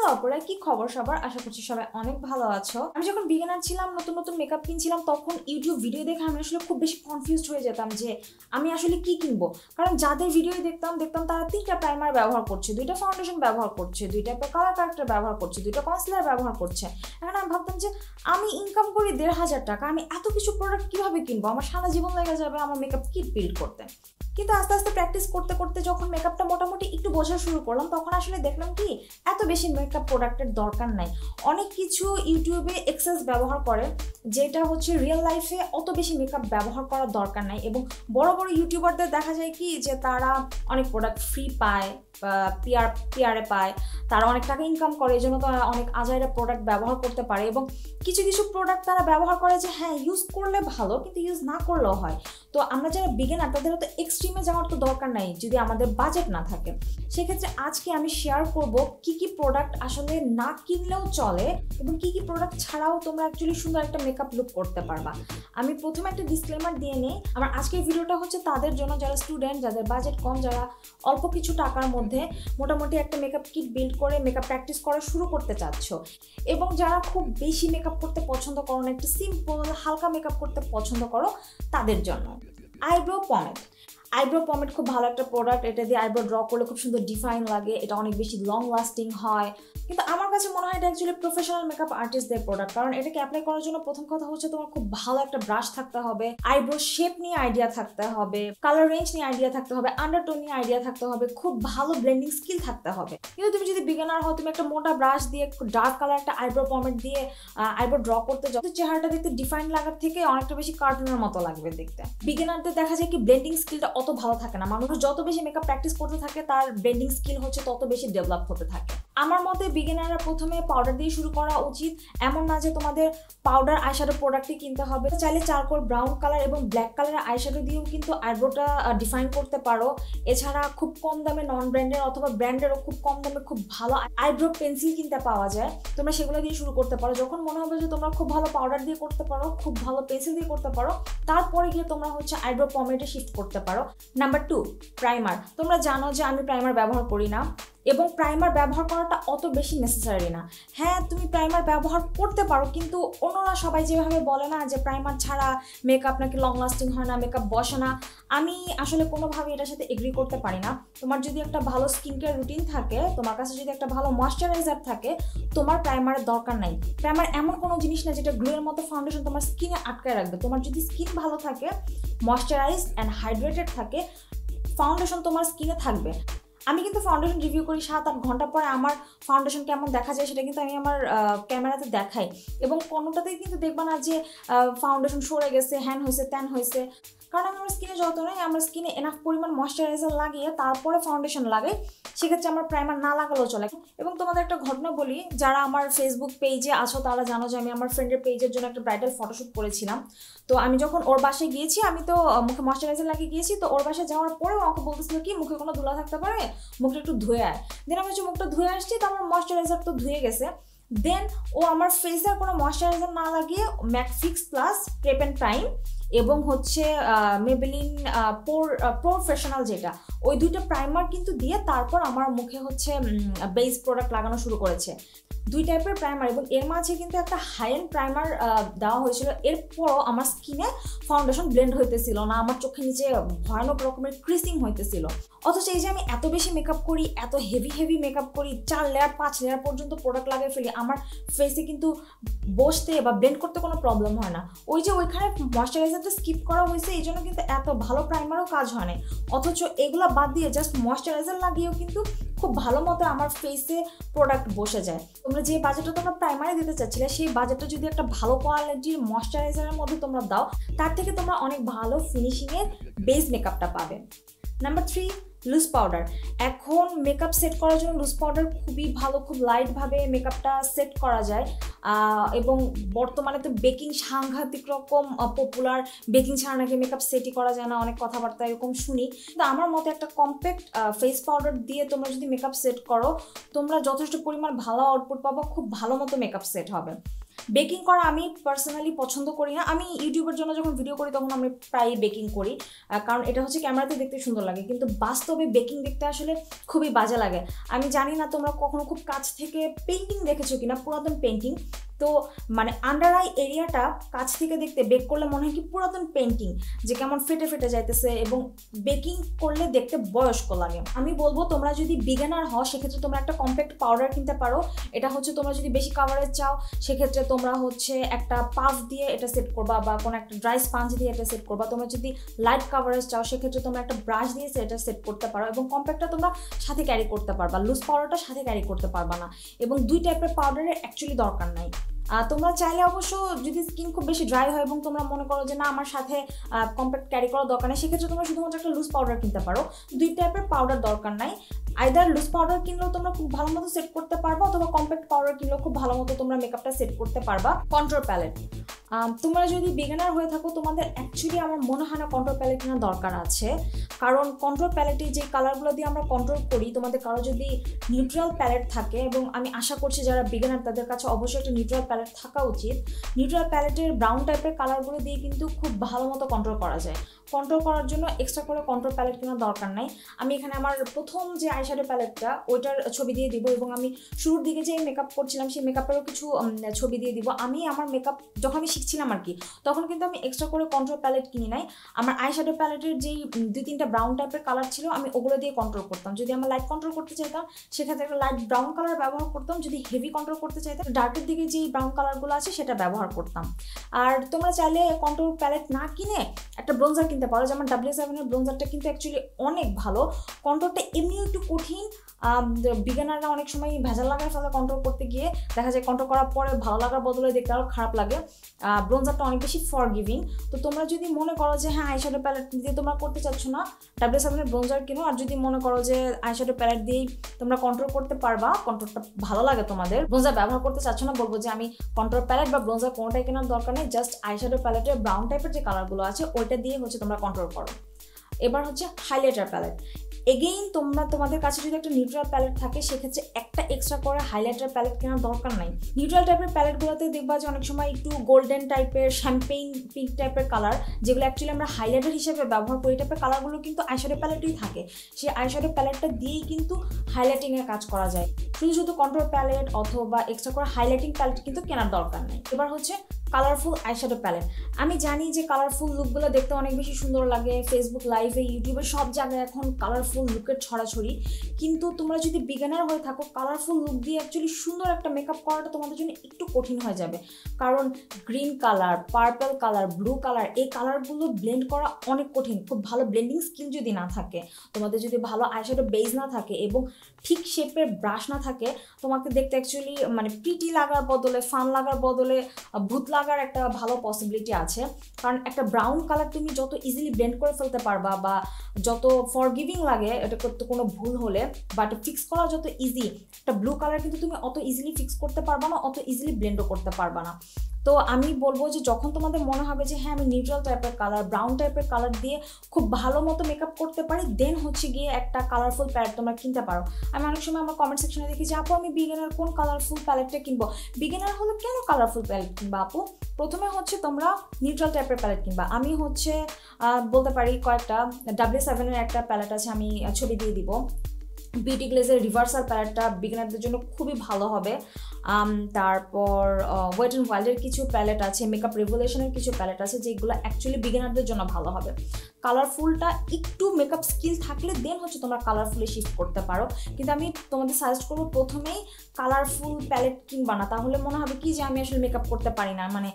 Hello Apara, কি খবর সবার? আশা করছি সবাই অনেক ভালো আছো। আমি যখন বিগিনার ছিলাম, নতুন নতুন মেকআপ কিনছিলাম, তখন ইউটিউব ভিডিও দেখে আমি আসলে খুব বেশি কনফিউজড হয়ে যেতাম যে আমি আসলে কি কিনবো। কারণ যাদের ভিডিও দেখতাম তারা 3টা প্রাইমার ব্যবহার করছে, 2টা ফাউন্ডেশন ব্যবহার করছে, 2টা কালার কারেক্টর ব্যবহার করছে, 2টা কনসিলার ব্যবহার করছে। এখন আমি ভাবতাম যে আমি ইনকাম করি 1,500 টাকা, আমি এত কিছু প্রোডাক্ট কিভাবে কিনবো? আমার সারা জীবন লেগে যাবে আমার মেকআপ কিট বিল্ড করতে। কিন্তু আস্তে আস্তে প্র্যাকটিস করতে করতে যখন মেকআপটা মোটামুটি একটু বোঝা শুরু করলাম, তখন আসলে দেখলাম কি এত বেশি মেকআপ প্রোডাক্টের দরকার নাই। অনেক কিছু ইউটিউবে এক্সেস ব্যবহার করে, যেটা হচ্ছে রিয়েল লাইফে অত বেশি মেকআপ ব্যবহার করার দরকার নাই। এবং বড় বড় ইউটিউবারদের দেখা যায় কি যে তারা অনেক প্রোডাক্ট ফ্রি পায়, পিআরে পায়, তারা অনেক টাকা ইনকাম করে, এই জন্য তারা অনেক আজাইরা প্রোডাক্ট ব্যবহার করতে পারে। এবং কিছু কিছু প্রোডাক্ট তারা ব্যবহার করে যে হ্যাঁ ইউজ করলে ভালো, কিন্তু ইউজ না করলেও হয়। তো আমরা যারা বিগিনার তাদের তো এক্সট্রিমে যাওয়ার তো দরকার নাই যদি আমাদের বাজেট না থাকে। সেক্ষেত্রে আজকে আমি শেয়ার করব কি কি প্রোডাক্ট আসলে না কিনলেও চলে এবং কি কি প্রোডাক্ট ছাড়াও তোমরা অ্যাকচুয়ালি সুন্দর একটা মেকআপ লুক করতে পারবা। আমি প্রথমে একটা ডিসক্লেমার দিয়ে নিই, আমার আজকের ভিডিওটা হচ্ছে তাদের জন্য যারা স্টুডেন্ট, যাদের বাজেট কম, যারা অল্প কিছু টাকার মধ্যে মোটামুটি একটা মেকআপ কিট বিল্ড করে মেকআপ প্র্যাকটিস করা শুরু করতে চাচ্ছ, এবং যারা খুব বেশি মেকআপ করতে পছন্দ করো না, একটু সিম্পল হালকা মেকআপ করতে পছন্দ করো, তাদের জন্য আইব্রো পমেড খুব ভালো একটা প্রোডাক্ট। এটা দিয়ে আইব্রো ড্র করলে খুব সুন্দর ডিফাইন লাগে, এটা অনেক বেশি লং লাস্টিং হয়। কিন্তু আমার কাছে মনে হয় এটা অ্যাকচুয়ালি প্রফেশনাল মেকআপ আর্টিস্টদের প্রোডাক্ট, কারণ এটাকে অ্যাপ্লাই করার জন্য প্রথম কথা হচ্ছে তোমার খুব ভালো একটা ব্রাশ থাকতে হবে, আইব্রো শেপ নিয়ে আইডিয়া থাকতে হবে, কালার রেঞ্জ নিয়ে আইডিয়া থাকতে হবে, আন্ডারটোন নিয়ে আইডিয়া থাকতে হবে, খুব ভালো ব্লেন্ডিং স্কিল থাকতে হবে। কিন্তু তুমি যদি বিগিনার হও, তুমি একটা মোটা ব্রাশ দিয়ে ডার্ক কালার একটা আইব্রো পমেড দিয়ে আইব্রো ড্র করতে যাও, চেহারাটা দেখতে ডিফাইন লাগার থেকে অনেকটা বেশি কার্টুনের মতো লাগবে দেখতে। বিগিনারদের দেখা যায় কি ব্লেন্ডিং স্কিলটা অত ভালো থাকে না। মানুষ যত বেশি মেকআপ প্র্যাকটিস করতে থাকে তার ব্লেন্ডিং স্কিল হচ্ছে তত বেশি ডেভেলপ হতে থাকে। আমার মতে বিগিনাররা প্রথমে পাউডার দিয়ে শুরু করা উচিত। এমন না যে তোমাদের পাউডার আইশ্যাডো প্রোডাক্টই কিনতে হবে, চাইলে চারকোল ব্রাউন কালার এবং ব্ল্যাক কালারের আইশ্যাডো দিয়েও কিন্তু আইব্রোটা ডিফাইন করতে পারো। এছাড়া খুব কম দামে নন ব্র্যান্ডের অথবা ব্র্যান্ডেরও খুব কম দামে খুব ভালো আইব্রো পেন্সিল কিনতে পাওয়া যায়, তোমরা সেগুলো দিয়ে শুরু করতে পারো। যখন মনে হবে যে তোমরা খুব ভালো পাউডার দিয়ে করতে পারো, খুব ভালো পেন্সিল দিয়ে করতে পারো, তারপরে গিয়ে তোমরা হচ্ছে আইব্রো পমেডে শিফট করতে পারো। Number 2, primer. তোমরা জানো যে আমি প্রাইমার ব্যবহার করি না, এবং প্রাইমার ব্যবহার করাটা অত বেশি নেসেসারি না। হ্যাঁ, তুমি প্রাইমার ব্যবহার করতে পারো, কিন্তু অন্যরা সবাই যেভাবে বলে না যে প্রাইমার ছাড়া মেকআপ নাকি লং লাস্টিং হয় না, মেকআপ বসে না, আমি আসলে কোনোভাবে এটার সাথে এগ্রি করতে পারি না। তোমার যদি একটা ভালো স্কিন কেয়ার রুটিন থাকে, তোমার কাছে যদি একটা ভালো ময়শ্চারাইজার থাকে, তোমার প্রাইমারের দরকার নাই। প্রাইমার এমন কোনো জিনিস না যেটা গ্লুয়ের মতো ফাউন্ডেশন তোমার স্কিনে আটকায় রাখবে। তোমার যদি স্কিন ভালো থাকে, ময়শ্চারাইজড অ্যান্ড হাইড্রেটেড থাকে, ফাউন্ডেশন তোমার স্কিনে থাকবে। আমি কিন্তু ফাউন্ডেশন রিভিউ করি 7-8 ঘন্টা পরে আমার ফাউন্ডেশন কেমন দেখা যায় সেটা কিন্তু আমি আমার ক্যামেরাতে দেখাই, এবং কোনোটাতেই কিন্তু দেখবা না যে ফাউন্ডেশন সরে গেছে, হ্যান হয়েছে, ত্যান হয়েছে। কারণ আমি আমার স্কিনে যত নয়, আমার স্কিনে এনাফ পরিমাণ ময়শ্চারাইজার লাগিয়ে তারপরে ফাউন্ডেশন লাগাই, সেক্ষেত্রে আমার প্রাইমার না লাগালেও চলে। এবং তোমাদের একটা ঘটনা বলি, যারা আমার ফেসবুক পেজে আছো তারা জানো যে আমি আমার ফ্রেন্ডের পেজের জন্য একটা ব্রাইডাল ফটোশ্যুট করেছিলাম। তো আমি যখন ওর বাসায় গিয়েছি, আমি তো মুখে ময়শ্চারাইজার লাগিয়ে গিয়েছি, তো ওর বাসায় যাওয়ার পরেও আমাকে বলতেছিল কি মুখে কোনো ধুলা থাকতে পারে, মুখটা একটু ধুয়ে আয়। দেন আমি হচ্ছে মুখটা ধুয়ে আসছি, তো আমার ময়শ্চারাইজার তো ধুয়ে গেছে। দেন ও আমার ফেসে কোনো ময়শ্চারাইজার না লাগিয়ে MAC fix plus prep and prime এবং হচ্ছে মেবেলিন প্রফেশনাল যেটা, ওই 2টা প্রাইমার কিন্তু দিয়ে তারপর আমার মুখে হচ্ছে বেস প্রোডাক্ট লাগানো শুরু করেছে। 2 টাইপের প্রাইমার, এবং এর মাঝে কিন্তু একটা হাই এন্ড প্রাইমার দেওয়া হয়েছিল। এরপরও আমার স্কিনে ফাউন্ডেশন ব্লেন্ড হইতেছিল না, আমার চোখের নিচে ভয়ানক রকমের ক্রিসিং হইতেছিল। অথচ এই যে আমি এত বেশি মেকআপ করি, এত হেভি মেকআপ করি, 4 লেয়ার 5 লেয়ার পর্যন্ত প্রোডাক্ট লাগিয়ে ফেলি, আমার ফেসে কিন্তু বসতে বা ব্লেন্ড করতে কোনো প্রবলেম হয় না। ওই যে ওইখানে ময়শ্চারাইজারটা স্কিপ করা হয়েছে, এই জন্য কিন্তু এত ভালো প্রাইমারও কাজ হয় না। অথচ এগুলো বাদ দিয়ে জাস্ট ময়শ্চারাইজার লাগিয়েও কিন্তু খুব ভালো মতো আমার ফেসে প্রোডাক্ট বসে যায়। তোমরা যে বাজেটটা তোমরা প্রাইমারি দিতে চাচ্ছিলে, সেই বাজেটটা যদি একটা ভালো কোয়ালিটির ময়শ্চারাইজারের মধ্যে তোমরা দাও, তার থেকে তোমরা অনেক ভালো ফিনিশিংয়ের বেস মেকআপটা পাবে। Number 3, loose powder. এখন মেকআপ সেট করার জন্য লুজ পাউডার খুবই ভালো, খুব লাইটভাবে মেকআপটা সেট করা যায়। এবং বর্তমানে তো বেকিং সাংঘাতিক রকম পপুলার, বেকিং ছাড়া নাকি মেকআপ সেটই করা যায় না, অনেক কথাবার্তা এরকম শুনি। কিন্তু আমার মতে একটা কম্প্যাক্ট ফেস পাউডার দিয়ে তোমরা যদি মেকআপ সেট করো, তোমরা যথেষ্ট পরিমাণ ভালো আউটপুট পাবো, খুব ভালো মতো মেকআপ সেট হবে। বেকিং করা আমি পার্সোনালি পছন্দ করি না। আমি ইউটিউবের জন্য যখন ভিডিও করি তখন আমি প্রায় বেকিং করি, কারণ এটা হচ্ছে ক্যামেরাতে দেখতে সুন্দর লাগে, কিন্তু বাস্তবে বেকিং দেখতে আসলে খুবই বাজে লাগে। আমি জানি না তোমরা কখনো খুব কাছ থেকে পেন্টিং দেখেছো কিনা, পুরাতন পেন্টিং, তো মানে আন্ডার আই এরিয়াটা কাছ থেকে দেখতে বেক করলে মনে হয় কি পুরাতন পেন্টিং, যে কেমন ফেটে ফেটে যাইতেছে, এবং বেকিং করলে দেখতে বয়স্ক লাগে। আমি বলবো তোমরা যদি বিগিনার হও সেক্ষেত্রে তোমরা একটা কম্প্যাক্ট পাউডার কিনতে পারো। এটা হচ্ছে তোমরা যদি বেশি কাভারেজ চাও সেক্ষেত্রে তোমরা হচ্ছে একটা পাফ দিয়ে এটা সেট করবা, বা কোনো একটা ড্রাই স্পঞ্জ দিয়ে এটা সেট করবা। তোমরা যদি লাইট কাভারেজ চাও সেক্ষেত্রে তোমরা একটা ব্রাশ দিয়ে এটা সেট করতে পারো, এবং কম্প্যাক্টটা তোমরা সাথে ক্যারি করতে পারবা, লুজ পাউডারটা সাথে ক্যারি করতে পারবা না, এবং দুই টাইপের পাউডারের অ্যাকচুয়ালি দরকার নাই। তোমরা চাইলে অবশ্য যদি স্কিন খুব বেশি ড্রাই হয় এবং তোমরা মনে করো যে না আমার সাথে কম্প্যাক্ট ক্যারি করার দরকার নেই, সেক্ষেত্রে তোমরা শুধুমাত্র একটা লুজ পাউডার কিনতে পারো। দুই টাইপের পাউডার দরকার নাই, আইদার লুজ পাউডার কিনলেও তোমরা খুব ভালো মতো সেট করতে পারবা, অথবা কম্প্যাক্ট পাউডার কিনলেও খুব ভালো মতো তোমরা মেকআপটা সেট করতে পারবা। কন্ট্রোল প্যালেট, তোমরা যদি বিগিনার হয়ে থাকো তোমাদের অ্যাকচুয়ালি আমার মনে হয় না কন্ট্রোল প্যালেট কেনার দরকার আছে, কারণ কন্ট্রোল প্যালেটে যে কালারগুলো দিয়ে আমরা কন্ট্রোল করি, তোমাদের কারো যদি নিউট্রাল প্যালেট থাকে, এবং আমি আশা করছি যারা বিগিনার তাদের কাছে অবশ্যই একটা নিউট্রাল প্যালেট থাকা উচিত। নিউট্রাল প্যালেটের ব্রাউন টাইপের কালারগুলো দিয়ে কিন্তু খুব ভালো মতো কন্ট্রোল করা যায়। কন্ট্রোল করার জন্য এক্সট্রা করে কন্ট্রোল প্যালেট কেনার দরকার নাই। আমি এখানে আমার প্রথম যে আইশ্যাডো প্যালেটটা ওইটার ছবি দিয়ে দিব, এবং আমি শুরুর দিকে যে মেকআপ করছিলাম সেই মেকআপেরও কিছু ছবি দিয়ে দিব। আমি আমার মেকআপ যখন আমি শিখছিলাম আর কি, তখন কিন্তু আমি এক্সট্রা করে কন্ট্রোল প্যালেট কিনি নাই। আমার আইশ্যাডো প্যালেটের যেই 2-3টা ব্রাউন টাইপের কালার ছিল আমি ওগুলো দিয়ে কন্ট্রোল করতাম। যদি আমার লাইট কন্ট্রোল করতে চাইতাম সেক্ষেত্রে একটা লাইট ব্রাউন কালার ব্যবহার করতাম, যদি হেভি কন্ট্রোল করতে চাইতাম ডার্কের দিকে যেই ব্রাউন কালারগুলো আছে সেটা ব্যবহার করতাম। আর তোমরা চাইলে কন্ট্রোল প্যালেট না কিনে একটা ব্রোঞ্জার কিনতে পারো, যেমন W7 এর ব্রোঞ্জারটা কিন্তু অ্যাকচুয়ালি অনেক ভালো। কন্ট্রোলটা এমনিও একটু কঠিন, বিগিনাররা অনেক সময় ভেজাল লাগায় ফেলে কন্ট্রোল করতে গিয়ে, দেখা যায় কন্ট্রোল করার পরে ভালো লাগার বদলে দেখতে আরও খারাপ লাগে। ব্রোঞ্জারটা অনেক বেশি ফরগিভিং। তো তোমরা যদি মনে করো যে হ্যাঁ আইশ্যাডো প্যালেট দিয়ে তোমরা করতে চাচ্ছ না, W7 এর ব্রোঞ্জার কিনো। আর যদি মনে করো যে আইশ্যাডো প্যালেট দিয়েই তোমরা কন্ট্রোল করতে পারবা, কন্ট্রোলটা ভালো লাগে তোমাদের, ব্রোঞ্জার ব্যবহার করতে চাচ্ছ না, বলবো যে আমি কন্ট্রোল প্যালেট বা ব্রোঞ্জার কোনোটাই কেনার দরকার নেই, জাস্ট আইশ্যাডো প্যালেটের ব্রাউন টাইপের যে কালারগুলো আছে ওইটা দিয়ে হচ্ছে তোমরা কন্ট্রোল করো। এবার হচ্ছে হাইলাইটার প্যালেট। এগেইন তোমাদের কাছে যদি একটা নিউট্রাল প্যালেট থাকে সেক্ষেত্রে একটা এক্সট্রা করে হাইলাইটার প্যালেট কেনার দরকার নাই। নিউট্রাল টাইপের প্যালেটগুলোতে দেখবা যে অনেক সময় একটু গোল্ডেন টাইপের, শ্যাম্পেইন পিঙ্ক টাইপের কালার, যেগুলো অ্যাকচুয়ালি আমরা হাইলাইটার হিসেবে ব্যবহার করি, টাইপের কালারগুলো কিন্তু আইশ্যাডো প্যালেটেই থাকে। সেই আইশ্যাডো প্যালেটটা দিয়েই কিন্তু হাইলাইটিংয়ের কাজ করা যায়। শুধু কন্ট্রোল প্যালেট অথবা এক্সট্রা করে হাইলাইটিং প্যালেট কিন্তু কেনার দরকার নেই। এবার হচ্ছে কালারফুল আইশ্যাডো প্যালেট। আমি জানি যে কালারফুল লুকগুলো দেখতে অনেক বেশি সুন্দর লাগে, ফেসবুক লাইভে, ইউটিউবে সব জায়গায় এখন কালারফুল লুকের ছড়াছড়ি, কিন্তু তোমরা যদি বিগিনার হয়ে থাকো কালারফুল লুক দিয়ে অ্যাকচুয়ালি সুন্দর একটা মেকআপ করাটা তোমাদের জন্য একটু কঠিন হয়ে যাবে, কারণ green colour, purple colour, blue colour, এই কালারগুলো ব্লেন্ড করা অনেক কঠিন। খুব ভালো ব্লেন্ডিং স্কিল যদি না থাকে, তোমাদের যদি ভালো আইশ্যাডো বেস না থাকে এবং ঠিক শেপের ব্রাশ না থাকে, তোমাকে দেখতে অ্যাকচুয়ালি মানে প্রিটি লাগার বদলে, ফান লাগার বদলে ভূত লাগার একটা ভালো পসিবিলিটি আছে। কারণ একটা ব্রাউন কালার তুমি যত ইজিলি ব্লেন্ড করে ফেলতে পারবা, বা যত ফরগিভিং লাগে এটা করতে কোনো ভুল হলে, বাট ফিক্স করা যত ইজি, একটা ব্লু কালার কিন্তু তুমি অত ইজিলি ফিক্স করতে পারবা না, অত ইজিলি ব্লেন্ডও করতে পারবা না। তো আমি বলবো যে যখন তোমাদের মনে হবে যে হ্যাঁ আমি নিউট্রাল টাইপের কালার, ব্রাউন টাইপের কালার দিয়ে খুব ভালো মতো মেকআপ করতে পারি, দেন হচ্ছে গিয়ে একটা কালারফুল প্যালেট তোমরা কিনতে পারো। আমি অনেক সময় আমার কমেন্ট সেকশনে দেখি যে আপু আমি বিগিনার কোন কালারফুল প্যালেটটা কিনবো। বিগিনার হলে কেন কালারফুল প্যালেট কিনবা আপু? প্রথমে হচ্ছে তোমরা নিউট্রাল টাইপের প্যালেট কিনবা। আমি হচ্ছে বলতে পারি কয়েকটা, W7 এর একটা প্যালেট আছে, আমি ছবি দিয়ে দিব। বিউটি গ্লেজের রিভার্সাল প্যালেটটা বিগিনারদের জন্য খুবই ভালো হবে। তারপর ওয়েট অ্যান্ড ওয়াইল্ডের কিছু প্যালেট আছে, মেকআপ রেভলিউশনের কিছু প্যালেট আছে যেগুলো অ্যাকচুয়ালি বিগিনারদের জন্য ভালো হবে। কালারফুলটা একটু মেকআপ স্কিল থাকলে দেন হচ্ছে তোমরা কালারফুলে শিফট করতে পারো, কিন্তু আমি তোমাদের সাজেস্ট করবো প্রথমেই কালারফুল প্যালেট কিনবা না, তাহলে মনে হবে কি যে আমি আসলে মেকআপ করতে পারি না, মানে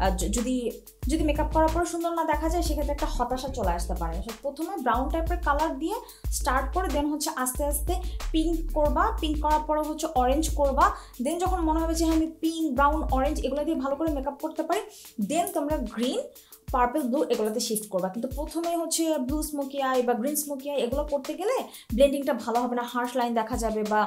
যদি মেকআপ করার পরে সুন্দর না দেখা যায় সেক্ষেত্রে একটা হতাশা চলে আসতে পারে। প্রথমে ব্রাউন টাইপের কালার দিয়ে স্টার্ট করে দেন হচ্ছে আস্তে আস্তে পিঙ্ক করবা, পিঙ্ক করার পরে হচ্ছে অরেঞ্জ করবা, দেন যখন মনে হবে যে আমি পিঙ্ক, ব্রাউন, অরেঞ্জ এগুলো দিয়ে ভালো করে মেকআপ করতে পারি, দেন তোমরা গ্রিন, পার্পল, ব্লু এগুলোতে শিফট করবা। কিন্তু প্রথমে হচ্ছে ব্লু স্মোকি আই বা গ্রিন স্মোকি আই এগুলো করতে গেলে ব্লেন্ডিংটা ভালো হবে না, হার্শ লাইন দেখা যাবে বা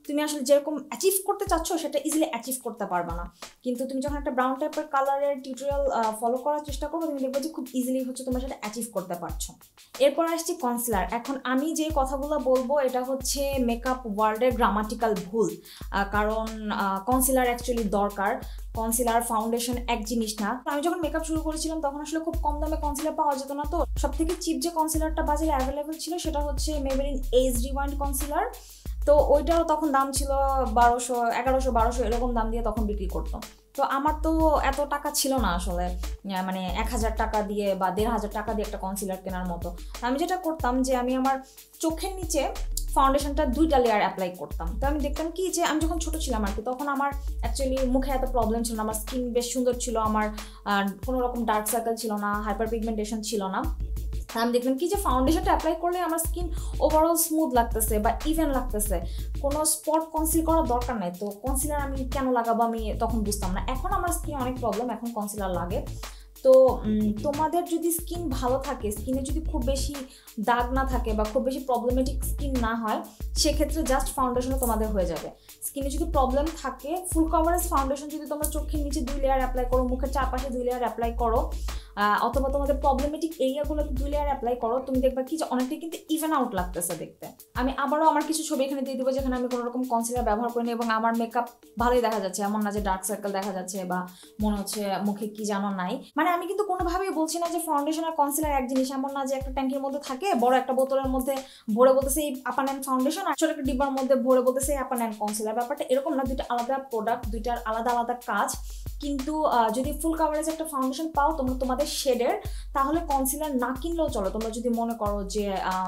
তুমি আসলে যেরকম অ্যাচিভ করতে চাচ্ছ সেটা ইজিলি অ্যাচিভ করতে পারবে না। কিন্তু তুমি যখন একটা ব্রাউন টাইপের কালারের টিউটোরিয়াল ফলো করার চেষ্টা করবো, তুমি দেখবে যে খুব ইজিলি হচ্ছে তোমরা সেটা অ্যাচিভ করতে পারছো। এরপর আসছি কনসিলার। এখন আমি যে কথাগুলো বলবো এটা হচ্ছে মেকআপ ওয়ার্ল্ডের গ্রামাটিক্যাল ভুল, কারণ কনসিলার অ্যাকচুয়ালি দরকার। কনসিলার ফাউন্ডেশন এক জিনিস না। আমি যখন মেকআপ শুরু করেছিলাম তখন আসলে খুব কম দামে কনসিলার পাওয়া যেত না, তো সব থেকে চিপ যে কনসিলারটা বাজারে অ্যাভেলেবেল ছিল সেটা হচ্ছে মেবেলিন এজ রিওয়াইন্ড কনসিলার। তো ওইটাও তখন দাম ছিল 1200, 1100, 1200 এরকম দাম দিয়ে তখন বিক্রি করতাম। তো আমার তো এত টাকা ছিল না আসলে, মানে 1000 টাকা দিয়ে বা 1500 টাকা দিয়ে একটা কনসিলার কেনার মতো। আমি যেটা করতাম যে আমি আমার চোখের নিচে ফাউন্ডেশনটা 2টা লেয়ার অ্যাপ্লাই করতাম। তো আমি দেখতাম কি যে আমি যখন ছোট ছিলাম আর কি, তখন আমার অ্যাকচুয়ালি মুখে এত প্রবলেম ছিল না, আমার স্কিন বেশ সুন্দর ছিল, আমার কোনো রকম ডার্ক সার্কেল ছিল না, হাইপার পিগমেন্টেশন ছিল না। আমি দেখলাম কি যে ফাউন্ডেশনটা অ্যাপ্লাই করলে আমার স্কিন ওভারঅল স্মুথ লাগতেছে বা ইভেন লাগতেছে, কোনো স্পট কনসিল করার দরকার নাই। তো কনসিলার আমি কেন লাগাবো আমি তখন বুঝতাম না। এখন আমার স্কিন অনেক প্রবলেম, এখন কনসিলার লাগে। তো তোমাদের যদি স্কিন ভালো থাকে, স্কিনে যদি খুব বেশি দাগ না থাকে বা খুব বেশি প্রবলেমেটিক স্কিন না হয়, সেক্ষেত্রে জাস্ট ফাউন্ডেশনও তোমাদের হয়ে যাবে। স্কিনে যদি প্রবলেম থাকে, ফুল কভারেজ ফাউন্ডেশন যদি তোমরা চোখের নিচে 2 লেয়ার অ্যাপ্লাই করো, মুখের চারপাশে 2 লেয়ার অ্যাপ্লাই করো, অথবা তোমাদের প্রবলেমেটিক এরিয়াগুলোতে 2 লেয়ার অ্যাপ্লাই করো, তুমি দেখবা কি যে অনেকটাই কিন্তু ইভেন আউট লাগতেছে দেখতে। আমি আবারও আমার কিছু ছবি এখানে দিয়ে দেবো যেখানে আমি কোনো রকম কনসিলার ব্যবহার করিনি এবং আমার মেকআপ ভালোই দেখা যাচ্ছে, এমন না যে ডার্ক সার্কেল দেখা যাচ্ছে বা মনে হচ্ছে মুখে কি জানো নাই। মানে আমি কিন্তু কোনোভাবেই বলছি না যে ফাউন্ডেশন আর কনসিলার এক জিনিস, এমন না যে একটা ট্যাঙ্কির মধ্যে থাকে, বড় একটা বোতলের মধ্যে ভরে বলতেছে এই আপার অ্যান্ড ফাউন্ডেশন, আর ছোট একটা ডিব্বার মধ্যে ভরে বলতেছে এই আপার অ্যান্ড কনসিলার। ব্যাপারটা এরকম না, দুইটা আলাদা প্রোডাক্ট, দুইটার আলাদা আলাদা কাজ। কিন্তু যদি ফুল কাভারেজ একটা ফাউন্ডেশন পাও তোমরা তোমাদের শেডের, তাহলে কনসিলার না কিনলেও চলো। তোমরা যদি মনে করো যে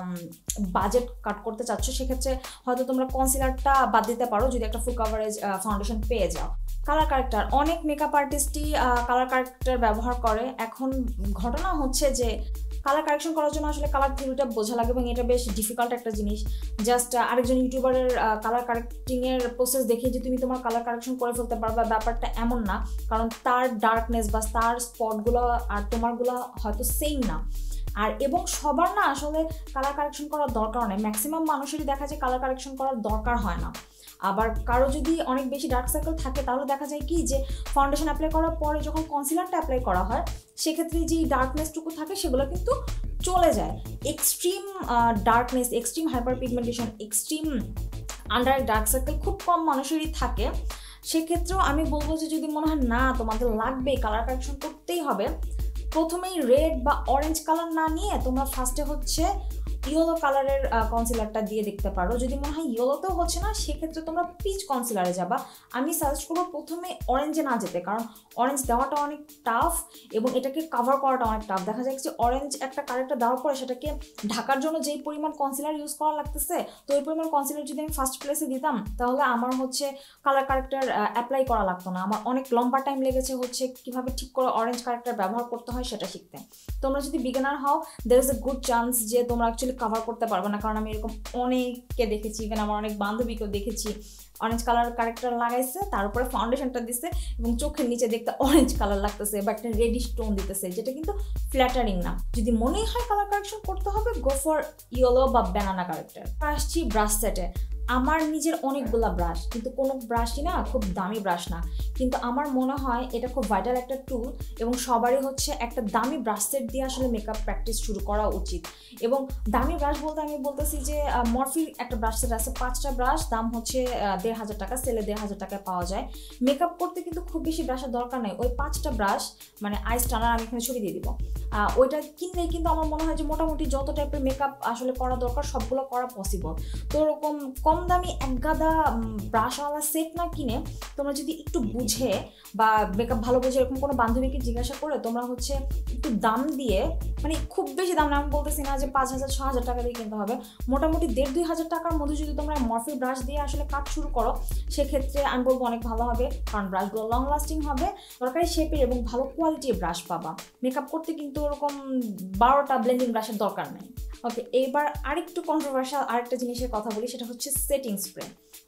বাজেট কাট করতে চাচ্ছ, সেক্ষেত্রে হয়তো তোমরা কনসিলারটা বাদ দিতে পারো যদি একটা ফুল কাভারেজ ফাউন্ডেশন পেয়ে যাও। কালার কারেক্টার, অনেক মেকআপ আর্টিস্টই কালার কারেক্টার ব্যবহার করে। এখন ঘটনা হচ্ছে যে কালার কারেকশন করার জন্য আসলে কালার থিওরিটা বোঝা লাগে এবং এটা বেশ ডিফিকাল্ট একটা জিনিস। জাস্ট আরেকজন ইউটিউবারের কালার কারেক্টিংয়ের প্রসেস দেখে যে তুমি তোমার কালার কারেকশন করে ফেলতে পারবা, ব্যাপারটা এমন না। কারণ তার ডার্কনেস বা তার স্পটগুলো আর তোমারগুলো হয়তো সেম না। আর এবং সবার না আসলে কালার কারেকশন করার দরকার নেই, ম্যাক্সিমাম মানুষেরই দেখা যায় কালার কারেকশন করার দরকার হয় না। আবার কারো যদি অনেক বেশি ডার্ক সার্কেল থাকে তাহলে দেখা যায় কি যে ফাউন্ডেশন অ্যাপ্লাই করার পরে যখন কনসিলারটা অ্যাপ্লাই করা হয়, সেক্ষেত্রে যেই ডার্কনেসটুকু থাকে সেগুলো কিন্তু চলে যায়। Extreme darkness, extreme hyper pigmentation, extreme under dark circle খুব কম মানুষেরই থাকে। সেক্ষেত্রেও আমি বলবো যে যদি মনে হয় না তোমাদের লাগবে, কালার কারেকশন করতেই হবে, প্রথমেই রেড বা অরেঞ্জ কালার না নিয়ে তোমরা ফার্স্টে হচ্ছে ইয়েলো কালারের কনসিলারটা দিয়ে দেখতে পারো। যদি মনে হয় ইয়েলোতেও হচ্ছে না, সেক্ষেত্রে তোমরা পিচ কনসিলারে যাবা। আমি সাজেস্ট করবো প্রথমে অরেঞ্জে না যেতে, কারণ অরেঞ্জ দেওয়াটা অনেক টাফ এবং এটাকে কাভার করাটা অনেক টাফ। দেখা যায় যে অরেঞ্জ একটা কালারটা দেওয়ার পরে সেটাকে ঢাকার জন্য যেই পরিমাণ কনসিলার ইউজ করা লাগতেছে, তো ওই পরিমাণ কনসিলার যদি আমি ফার্স্ট প্লেসে দিতাম তাহলে আমার হচ্ছে কালার কারেক্টার অ্যাপ্লাই করা লাগতো না। আমার অনেক লম্বা টাইম লেগেছে হচ্ছে কীভাবে ঠিক করে অরেঞ্জ কারেক্টার ব্যবহার করতে হয় সেটা শিখতে। তোমরা যদি বিগিনার হও, there is a good chance যে তোমরা অ্যাকচুয়ালি কাভার করতে পারবে না, কারণ আমি এরকম অনেককে দেখেছি, ইভেন আমার অনেক বান্ধবীকেও দেখেছি অরেঞ্জ কালার কারেক্টার লাগাইছে, তার উপরে ফাউন্ডেশনটা দিচ্ছে এবং চোখের নিচে দেখতে অরেঞ্জ কালার লাগতেছে বা একটা রেডিশ টোন দিতেছে, যেটা কিন্তু ফ্ল্যাটারিং না। যদি মনেই হয় কালার কারেকশন করতে হবে, গো ফর ইয়েলো বা ব্যানানা কারেক্টার। আসছি ব্রাশ সেটে। আমার নিজের অনেকগুলা ব্রাশ, কিন্তু কোনো ব্রাশই না খুব দামি ব্রাশ না, কিন্তু আমার মনে হয় এটা খুব ভাইটাল একটা টুল এবং সবারই হচ্ছে একটা দামি ব্রাশ সেট দিয়ে আসলে মেকআপ প্র্যাকটিস শুরু করা উচিত। এবং দামি ব্রাশ বলতে আমি বলতেছি যে মরফির একটা ব্রাশ সেট আছে, 5টা ব্রাশ, দাম হচ্ছে 1500 টাকা, সেলে 1500 টাকায় পাওয়া যায়। মেকআপ করতে কিন্তু খুব বেশি ব্রাশের দরকার নেই, ওই 5টা ব্রাশ মানে আইস টানার, আমি এখানে ছবি দিয়ে দিব, ওইটা কিনলেই কিন্তু আমার মনে হয় যে মোটামুটি যত টাইপের মেকআপ আসলে করা দরকার সবগুলো করা পসিবল। তো ওরকম কম দামি এক গাদা ব্রাশওয়ালা সেট না কিনে তোমরা যদি একটু বুঝে বা মেকআপ ভালো বুঝে এরকম কোনো বান্ধবীকে জিজ্ঞাসা করে তোমরা হচ্ছে একটু দাম দিয়ে, মানে খুব বেশি দাম না, আমি বলতেছি না যে 5000-6000 টাকা দিয়ে কিনতে হবে, মোটামুটি 1500-2000 টাকার মধ্যে যদি তোমরা মরফি ব্রাশ দিয়ে আসলে কাজ শুরু করো, সেক্ষেত্রে আমি বলবো অনেক ভালো হবে, কারণ ব্রাশগুলো লং লাস্টিং হবে, দরকারি শেপের এবং ভালো কোয়ালিটির ব্রাশ পাবা। মেকআপ করতে কিন্তু ওরকম 12টা ব্লেন্ডিং ব্রাশের দরকার নেই। ওকে, এইবার আরেকটু কন্ট্রোভার্সিয়াল আরেকটা জিনিসের কথা বলি, সেটা হচ্ছে সেটিং স্প্রে।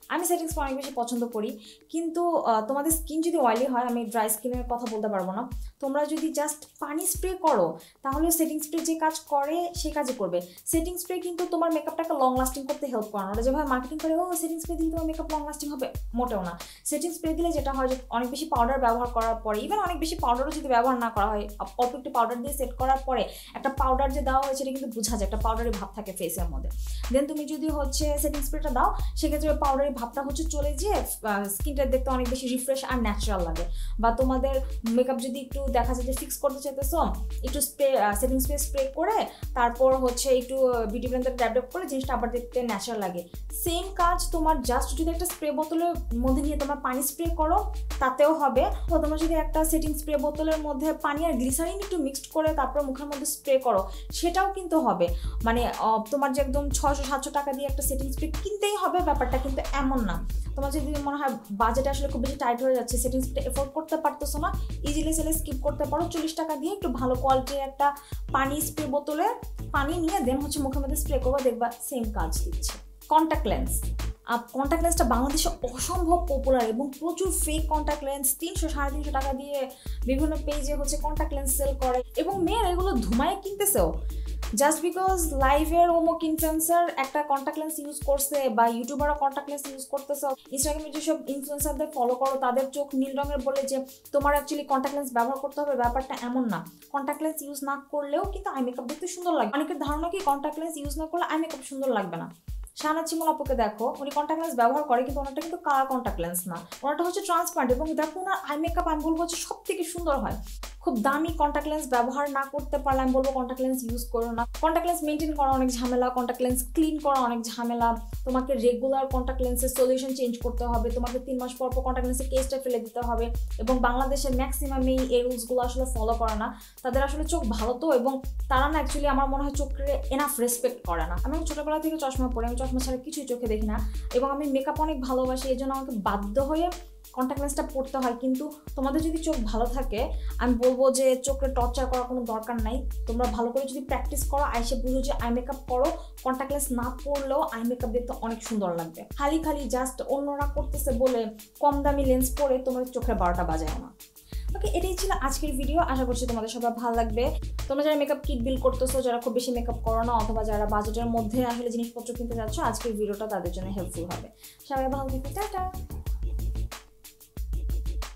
আমি সেটিং স্প্রে অনেক বেশি পছন্দ করি, কিন্তু তোমাদের স্কিন যদি অয়েলি হয়, আমি ড্রাই স্কিনের কথা বলতে পারবো না, তোমরা যদি জাস্ট পানি স্প্রে করো তাহলে সেটিং স্প্রে যে কাজ করে সে কাজই করবে। সেটিং স্প্রে কিন্তু তোমার মেকআপটাকে লং লাস্টিং করতে হেল্প করে না। ওরা যেভাবে মার্কেটিং করে ও সেটিং স্প্রে দিলে তোমার মেকআপ লং লাস্টিং হবে, মোটেও না। সেটিং স্প্রে দিলে যেটা হয় যে অনেক বেশি পাউডার ব্যবহার করার পরে, ইভেন অনেক বেশি পাউডারও যদি ব্যবহার না করা হয়, অল্প একটু পাউডার দিয়ে সেট করার পরে একটা পাউডার যে দেওয়া হয়েছে এটা কিন্তু বোঝা যায়, একটা পাউডারি ভাব থাকে ফেসের মধ্যে। দেন তুমি যদি হচ্ছে সেটিং স্প্রেটা দাও, সেক্ষেত্রে পাউডারি ভাবটা হচ্ছে চলে যেয়ে স্কিনটা দেখতে অনেক বেশি রিফ্রেশ আর ন্যাচারাল লাগে। বা তোমাদের মেকআপ যদি একটু দেখা যায় যে ফিক্স করতে চাইতেছো, একটু স্প্রে সেটিং স্প্রে করে তারপর হচ্ছে একটু বিউটি ব্লেন্ডার ড্যাপ করে জিনিসটা আবার দেখতে ন্যাচারাল লাগে। সেম কাজ তোমার জাস্ট যদি একটা স্প্রে বোতলের মধ্যে নিয়ে তোমার পানি স্প্রে করো তাতেও হবে। তো তোমরা যদি একটা সেটিং স্প্রে বোতলের মধ্যে পানি আর গ্লিসারিন একটু মিক্সড করে তারপর মুখের মধ্যে স্প্রে করো, সেটাও কিন্তু হবে। মানে তোমার যে একদম 600-700 টাকা দিয়ে একটা সেটিং স্প্রে কিনতেই হবে ব্যাপারটা কিন্তু এমন না। তোমার যদি মনে হয় বাজেট আসলে খুব বেশি টাইট হয়ে যাচ্ছে, সেটিং স্প্রে এফোর্ড করতে পারতেছো না, ইজিলি সেলে স্কিপ করতে পারো। 40 টাকা দিয়ে একটু ভালো কোয়ালিটির একটা পানি স্প্রে বোতলে পানি নিয়ে দেন হচ্ছে মুখের মধ্যে স্প্রে করবো, দেখবা সেম কাজ দিচ্ছে। কন্ট্যাক্ট লেন্স, কন্ট্যাক্ট লেন্সটা বাংলাদেশে অসম্ভব পপুলার এবং প্রচুর ফেক কন্ট্যাক্ট লেন্স 300-350 টাকা দিয়ে বিভিন্ন পেজে হচ্ছে কন্ট্যাক্ট লেন্স সেল করে, এবং মেয়েরা এগুলো ধুমায় কিনতেছেও জাস্ট বিকজ লাইভের অমুক ইনফ্লুয়েন্সার একটা কন্ট্যাক্ট লেন্স ইউজ করছে বা ইউটিউবারও কন্ট্যাক্ট লেন্স ইউজ করতেছে। ইনস্টাগ্রামে যেসব ইনফ্লুয়েন্সারদের ফলো করো তাদের চোখ নীল রঙের বলে যে তোমার অ্যাকচুয়ালি কন্ট্যাক্ট লেন্স ব্যবহার করতে হবে, ব্যাপারটা এমন না। কন্ট্যাক্ট লেন্স ইউজ না করলেও কিন্তু আই মেকআপ দেখতে সুন্দর লাগে। অনেকের ধারণা কি কন্ট্যাক্ট লেন্স ইউজ না করলে আই মেকআপ সুন্দর লাগবে না। শাহানাজ শিমুল আপুকে দেখো, উনি কন্ট্যাক্ট লেন্স ব্যবহার করে কিন্তু ওনারটা কিন্তু কালার কন্ট্যাক্ট লেন্স না, ওনারটা হচ্ছে ট্রান্সপারেন্ট, এবং দেখো ওনার আই মেকআপ আমি বলবো হচ্ছে সব থেকে সুন্দর হয়। খুব দামি কন্ট্যাক্ট লেন্স ব্যবহার না করতে পারলে আমি বলবো কন্ট্যাক্ট লেন্স ইউজ করো না। কন্ট্যাক্ট লেন্স মেনটেন করা অনেক ঝামেলা, কন্ট্যাক্ট লেন্স ক্লিন করা অনেক ঝামেলা, তোমাকে রেগুলার কন্ট্যাক্ট লেন্সের সলিউশন চেঞ্জ করতে হবে, তোমাকে 3 মাস পর কন্ট্যাক্ট লেন্সের কেসটা ফেলে দিতে হবে। এবং বাংলাদেশের ম্যাক্সিমাম এই রুলসগুলো আসলে ফলো করে না। তাদের আসলে চোখ ভালো তো, এবং তারা না অ্যাকচুয়ালি আমার মনে হয় চোখে এনাফ রেসপেক্ট করে না। আমি ছোটোবেলা থেকে চশমা পরি, আমি চশমা ছাড়া কিছুই চোখে দেখি না, এবং আমি মেকআপ অনেক ভালোবাসি, এই জন্য আমাকে বাধ্য হয়ে কন্ট্যাক্ট লেন্সটা পড়তে হয়। কিন্তু তোমাদের যদি চোখ ভালো থাকে আমি বলবো যে চোখে টর্চার করার কোনো দরকার নাই। তোমরা ভালো করে যদি প্র্যাকটিস করো, আইসে বুঝো যে আই মেকআপ করো, কন্ট্যাক্ট লেন্স না পড়লেও আই মেকআপ দেখতে অনেক সুন্দর লাগবে। খালি জাস্ট অন্যরা করতেছে বলে কম দামি লেন্স পরে তোমার চোখের 12টা বাজায় না। ওকে, এটাই ছিল আজকের ভিডিও। আশা করছি তোমাদের সবার ভালো লাগবে। তোমরা যারা মেকআপ কিট বিল করতেছো, যারা খুব বেশি মেকআপ করো না, অথবা যারা বাজেটের মধ্যে আসলে জিনিসপত্র কিনতে যাচ্ছ, আজকের ভিডিওটা তাদের জন্য হেল্পফুল হবে। সবাই ভালো থেকো, টাটা।